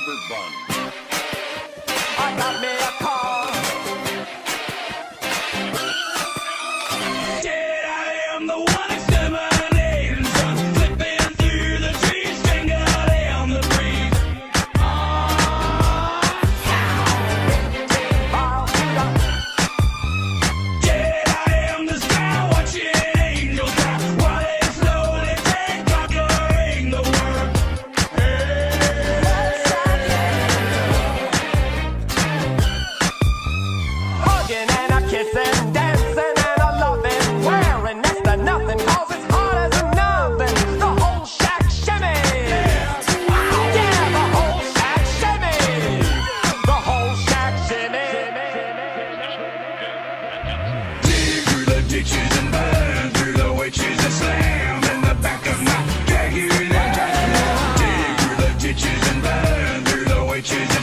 buttered bun. I got me a car. Dead, I am the one exterminating sun, flipping through the trees, fingerling on the breeze. Dead, I am the sky, watching angels fly while they slowly take conquering the world. Hugging and a kissing, dancing and a loving, wearing next to nothing, cause it's hard as a nothing. The whole shack shimmy. Yeah, the whole shack shimmy. The whole shack shimmy. Dig through the ditches and burn through the witches and slam in the back of my Dracula. Dig through the ditches and burn through the witches